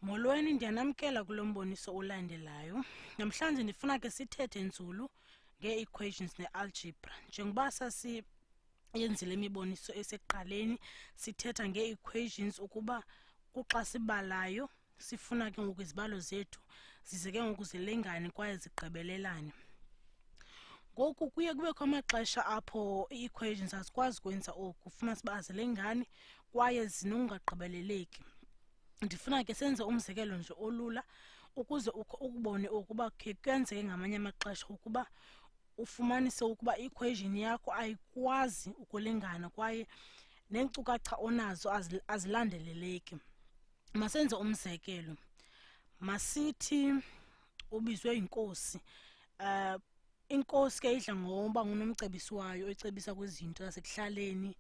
Molweni, ndiyanamkela kulo mboniso olandelayo. Namhlanje ndifuna ke sithethe nzulu ngee-equations ne-algebra. Njengoba sasiyenzile imiboniso esekuqaleni sithetha ngee-equations ukuba kuxa sibalayo sifuna ke ngoku izibalo zethu zize ke ngoku zilingane kwaye zigqibelelane. Ngoku kuye kubekho amaxesha apho ii-equations azikwazi ukwenza oku, ufuna uba azilingane kwaye zinokungagqibeleleki. Ndifuna ke senze umzekelo nje olula ukuze ukubone ukuba ke kwenzeke ngamanye amaxesha ukuba ufumanise ukuba i-equation yakho ayikwazi ukulingana kwaye neenkcukacha onazo azilandeleleki. Masenze umzekelo. Masithi ubizwe inkosi. Inkosi ke idla ngoba ngunomcebisi wayo ecebisa kwizinto zasekuhlaleni.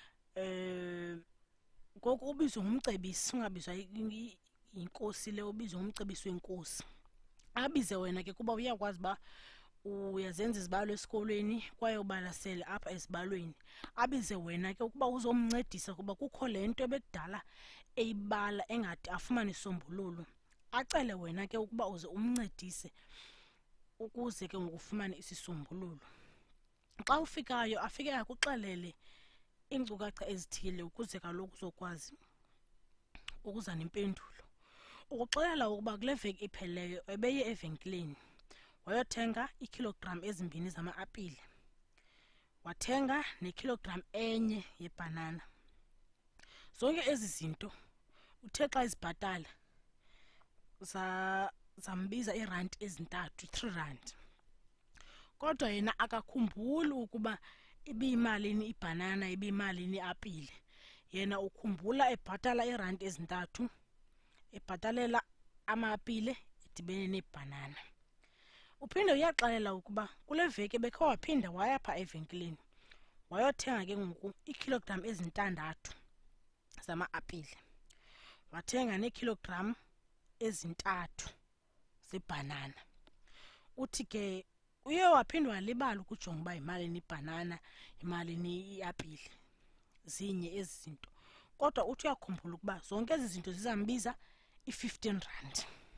Ngoku ubizwe ngumcebisi, ungabizwa yinkosi le, ubizwe ngumcebisi wenkosi. Abize wena ke kuba uyakwazi uba uyazenza izibalo esikolweni kwaye ubalasele apha ezibalweni. Abize wena ke ukuba uzomncedisa kuba kukho le nto ebekudala eyibala engade afumane isombululo. Acele wena ke ukuba uze umncedise ukuze ke ngokufumane isisombululo. Xa ufikayo afike akuxelele iinkcukacha ezithile ukuze kaloku uzokwazi ukuza nempendulo. Ukuxelela ukuba kule veki ipheleyo ebeye evenkileni wayothenga iikhilogram ezimbini zama-apile, wathenga nekilogram enye yebhanana. Zonke ezi zinto uthe xa izibhatala zambiza iirandi ezintathu, 3 rand. Kodwa yena akakhumbuli ukuba ibiyimalini ibhanana, ibiyimalini iapile. Yena ukhumbula ebhatala iirandi ezintathu, ebhatalela ama-apile edibene neebhanana. Uphinde uyaxelela ukuba kule veki bekhe waphinda waya pha evenkileni wayothenga ke ngoku iikhilogram ezintandathu zama-apile, wathenga neekhilogram ezintathu zebhanana. Uthi ke uye waphinde walibala ukujonga uba yimalini ibhanana, yimalini iapile, zinye ezi zinto. Kodwa uthi uyakhumbula ukuba zonke ezi zinto zizambiza i-15 rand,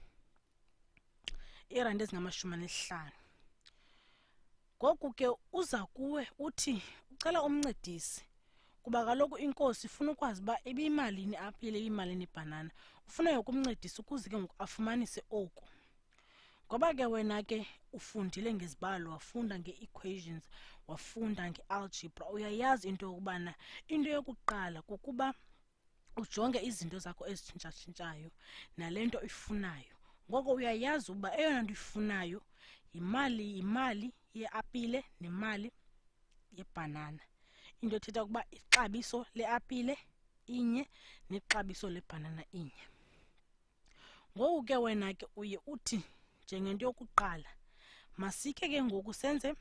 iirandi ezingama-50. Ngoku ke uza kuwe uthi ucela umncedisi kuba kaloku inkosi ifuna ukwazi uba ibiyimalini iapile, ibiyimalini ibhanana. Ufuna ukumncedisa ukuze ke ngoku afumanise oku. Ngoba ke wena ke ufundile ngezibalo, wafunda ngee-equations, wafunda nge-algebra, uyayazi into yokubana into yokuqala kukuba ujonge izinto zakho ezitshintshatshintshayo nale nto ifunayo. Ngoko uyayazi ukuba eyona nto ifunayo yimali yeapile nemali yebhanana. Into ethetha ukuba ixabiso leapile inye nexabiso lebhanana inye. Ngoku ke wena ke uye uthi njengento yokuqala masikhe ke ngoku senze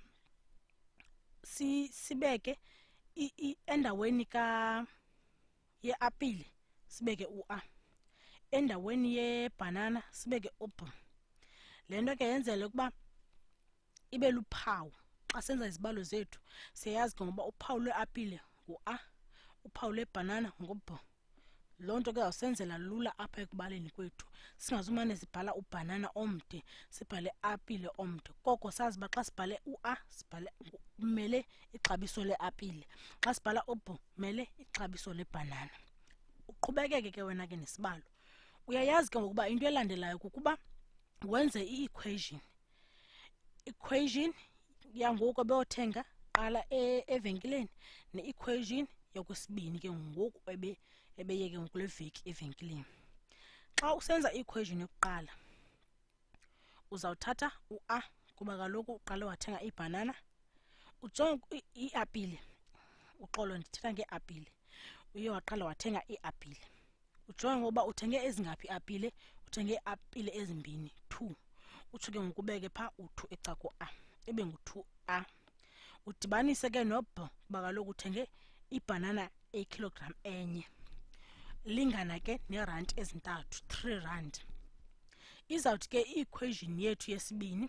sibeke endaweni yeapile sibeke u-A, endaweni yebhanana sibeke u-B. Le nto ke yenzele ukuba ibe luphawu. Xa senza izibalo zethu siyayazi ke ngoba uphawu lweapile ngu-A, uphawu lwebhanana ngu-B. Loo nto ke zawusenzela lula apha ekubaleni kwethu, singazumane sibhala ubhanana omde sibhale apile omde. Koko sazi uba xa sibhale u-A kumele ixabiso leapile, xa sibhala u-B kumele ixabiso lebhanana. Uqhubekeke ke wena ke nesibalo. Uyayazi ke ngokuba into elandelayo kukuba wenze i-equation. Equation yangoku ebeyothenga qala evenkileni ne-equation yokwesibini ke ngoku ebeye ke ngokule veki evenkileni. Xa usenza i-equation yokuqala uzawuthatha u-A kuba kaloku uqale wathenga ibhanana, ujonge iapile, uxolo ndithetha ngeapile, uye waqala wathenga iapile. Ujonge ngoba uthenge ezingaphi iapile, uthenge iapile ezimbini, 2. Utsho ke ngokubeke pha u-2 ecako-A, ibe ngu-2A. Udibanise ke no-B kuba kaloku uthenge ibhanana eyikilogram enye, lingana ke neerandi ezintathu, 3 rand. Izawuthi ke i-equation yethu yesibini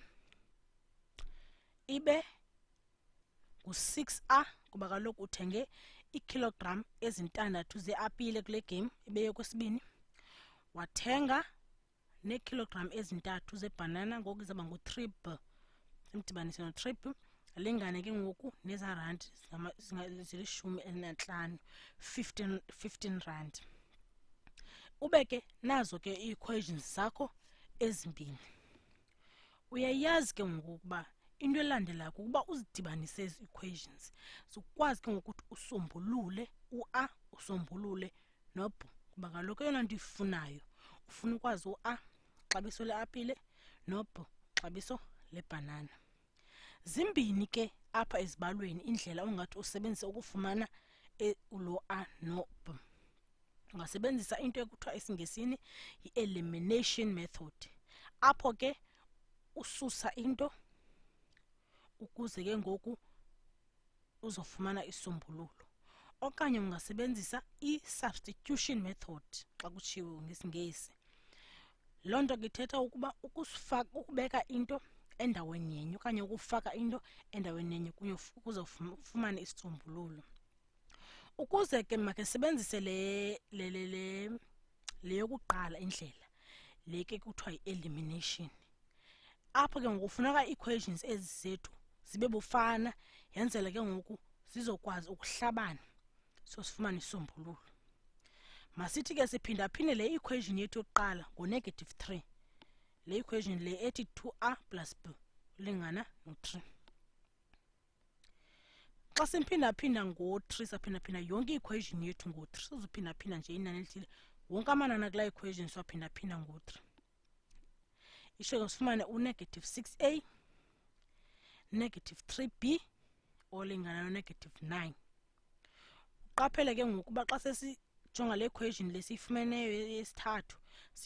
ibe ngu-6A kuba kaloku uthenge iikhilogram ezintandathu zeapile kule game ebeye kwesibini, wathenga nekilogram ezintathu zebanana ngoku izaba ngu-3 b simdibanise no-3 b alingane ke ngoku nezarandi zilishumi elinanhlanu 15 rand. Ubeke nazo ke i-equations zakho ezimbini. Uyayazi ke ngoku ukuba into elandelayo ukuba uzidibanise ezi equations zikwazi ke ngokuthi usombulule u-a usombulule no-b kuba kaloku eyona nto ifunayo ufuna ukwazi u-a xabiso le-apile no-b xabiso lebhanana. Zimbini ke apha ezibalweni indlela ongathi usebenzise ukufumana lo a no b. Ungasebenzisa into ekuthiwa esiNgesini yi-elimination method, apho ke ususa into ukuze ke ngoku uzofumana isombululo, okanye ungasebenzisa i-substitution method xa kutshiwo ngesiNgesi. Loo nto ke ithetha ukuba ukubeka into endaweni yenye okanye ukufaka into endaweni yenye ukuze ufumane isisombululo. Ukuze ke make sebenzise le yokuqala indlela le ke kuthiwa yi-elimination. Apho ke ngoku kufuneka equations ezi zethu zibe bufana yenzele ke ngoku zizokwazi ukuhlabana so sifumane isombululo. Masithi ke siphindaphinde le equation yethu yokuqala ngo-3, le equation le ethi 2a plus b ulingana no-3. Xa simphindaphinda ngo-3 saphindaphinda yonke i-equation yethu ngo-3 sizophindaphinda nje inani elithile wonke amanani kula equation siwaphindaphinda ngo-3 isho ke sifumane u-6a -3b olingana no-9. Uqaphele ke ngokuba xa sesijonga le equation lesiyifumeneyo yesithathu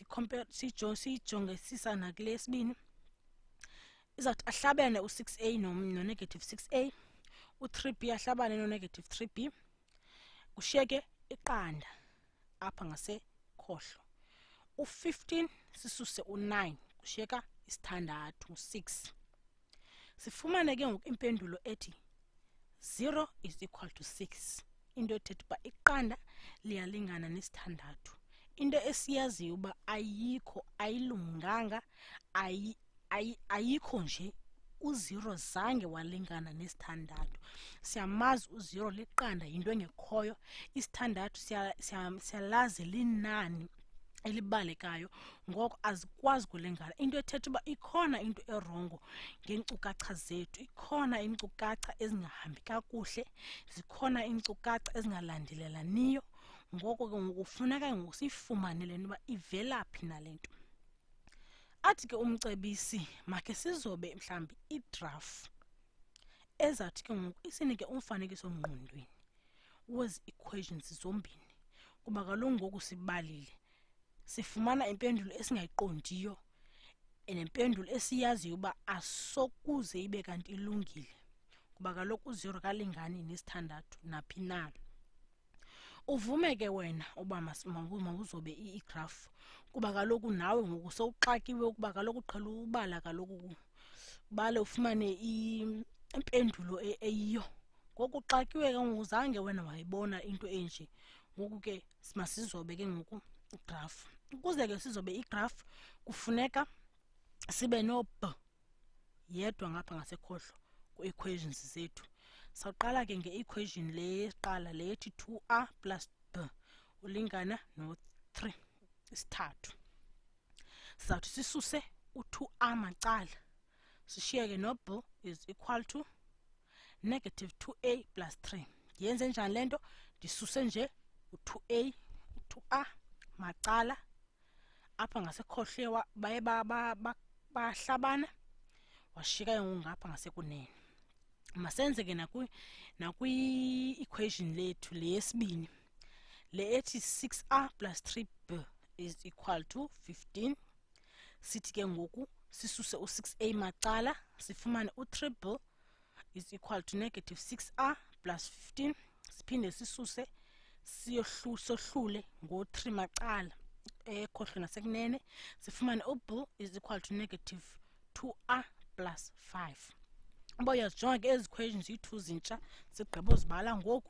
siyijongesisa nakule yesibini izawuthi ahlabane u-6a no-6a, u-3b ahlabane no-3b, kushiyeke iqanda apha ngasekhohlo. U-15 sisuse u-9 kushiyeka isithandathu, 6. Sifumane ke ngoku impendulo ethi 0 is equal to 6. Into ethetha uba iqanda liyalingana nesithandathu. Into esiyaziyo uba ayikho, ayilunganga, ayikho nje u-0 zange walingana nesithandathu. Siyamazi u-0 liqanda yinto engekhoyo, isithandathu siyalazi linani elibalekayo ngoko azikwazi kulingana. Into ethetha uba ikhona into erongo ngeenkcukacha zethu, ikhona iinkcukacha ezingahambi kakuhle, zikhona iinkcukacha ezingalandelelaniyo. Ngoko ke ngoku kufuneka ngoku siyifumane le nto uba ivelaphi nale nto. Athi ke umcebisi makhe sizobe mhlawumbi igraph ezathi ke ngoku isinike umfanekiso ngqondweni wezi equations zombini kuba kaloku ngoku sibalile sifumana impendulo esingayiqondiyo nempendulo esiyaziyo uba asokuze ibe kanti ilungile kuba kaloku u-0 kalingani nesithandathu naphi na. Uvume ke wena uba mawuzobe igraph kuba kaloku nawe ngoku sowuxakiwe ukuba kaloku uqhela ubala kaloku ubale ufumane impendulo eyiyo. Ngoku uxakiwe ke ngoku zange wena wayibona into enje. Ngoku ke masizobe ke ngoku igraph. Ukuze ke sizobe igraph kufuneka sibe no b yedwa ngapha ngasekhohlo ku-equations zethu. Sawuqala ke nge-equation le yeqala le ethi 2a plus b ulingana no-3 isithathu. Sizawuthi sisuse u-2a macala sishiyeke no-b is equal to -2a plus 3. Yenze njani le nto? Ndisuse nje u-2a macala apha ngasekhohlo baye bahlabana washiyeka ngapha ngasekunene. Masenze ke nakwi-equation lethu le yesibini le ethi 6a plus 3b is equal to 15. Sithi ke ngoku sisuse u-6a macala sifumane u-3b is equal to -6a plus 15. Siphinde sisuse sohlule ngo-3 macala ekhohlo nasekunene sifumane u-b is equal to -2a plus 5. Uba uyazijonga ke ezi equations yi-2 zintsha sigqibo zibala ngoku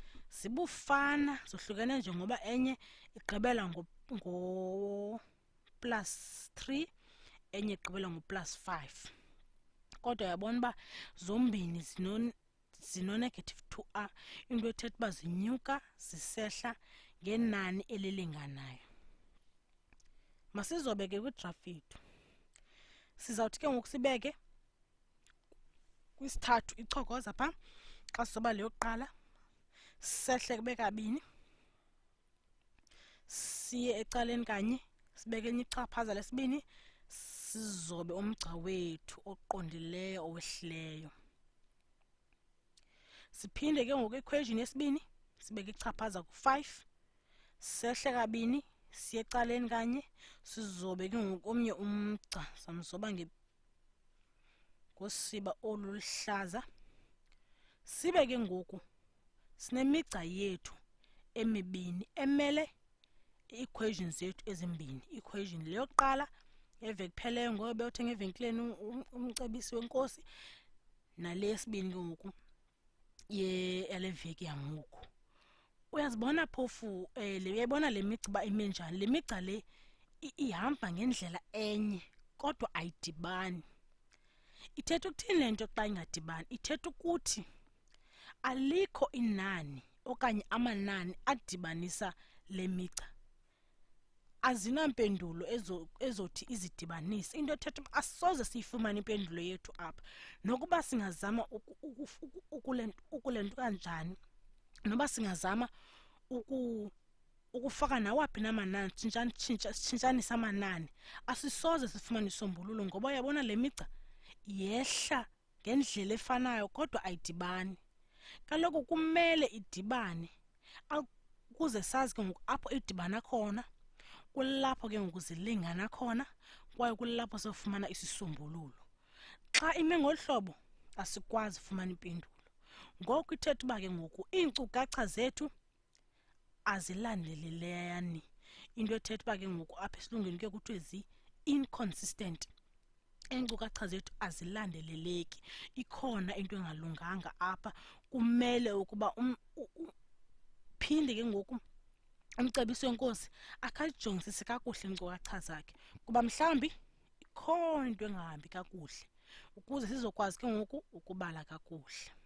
zibufana zohlukene nje ngoba enye igqibela ngo +3 enye igqibela ngo+5 kodwa uyabona uba zombini zino-negative 2r into ethetha uba zinyuka zisehla ngenani elilinganayo. Masizobe ke kwigraph yethu. Sizawuthi ke ngoku sibeke kwisithathu ichokoza pha xa sizoba le yokuqala, sehle kube kabini, siye ecaleni kanye, sibeke enye ichaphaza lesibini, sizobe umgca wethu oqondileyo owehlileyo. Siphinde ke ngoku equation yesibini sibeke ichaphaza ku5, sehle kabini, siye ecaleni kanye, sizobe ke ngoku omnye umgca samzoba ngosiba oluluhlaza. Sibe ke ngoku sinemigca yethu emibini emele i-equation zethu ezimbini. Equation le yokuqala eveki pheleyo ngoba bewuthenga evenkileni umcebisi wenkosi, nale yesibini ke ngoku yale veki yangoku. Uyazibona phofu le uyayibona le migca uba ime njani. Le migca le ihamba ngendlela enye kodwa ayidibani. Ithetha ukuthini le nto xa ingadibani? Ithetha ukuthi alikho inani okanye amanani adibanisa le migca. Azinampendulo ezothi izidibanise. Into ethetha uba asoze siyifumane impendulo yethu apha nokuba singazama ukulentuka njani, noba singazama ukufaka nawaphi namanani, sitshintshanisa amanani, asisoze sifumane isombululo ngoba uyabona le migca yehla ngendlela efanayo kodwa ayidibani. Kaloku kumele idibane ukuze sazi ke ngoku apho idibana khona, kulapho ke ngoku zilingana khona, kwaye kulapho sofumana isisombululo. Xa ime ngolu hlobo asikwazi ufumana impendulo. Ngoku ithetha uba ke ngoku iinkcukacha zethu azilandelelani, into ethetha uba ke ngoku apha esilungwini ke kuthiwe zi-inconsistent. Iinkcukacha zethu azilandeleleki, ikhona into engalunganga apha. Kumele ukuba phinde ke ngoku umcebisi wenkosi akajongisise kakuhle iinkcukacha zakhe kuba mhlawumbi ikhona into engahambi kakuhle, ukuze sizokwazi ke ngoku ukubala kakuhle.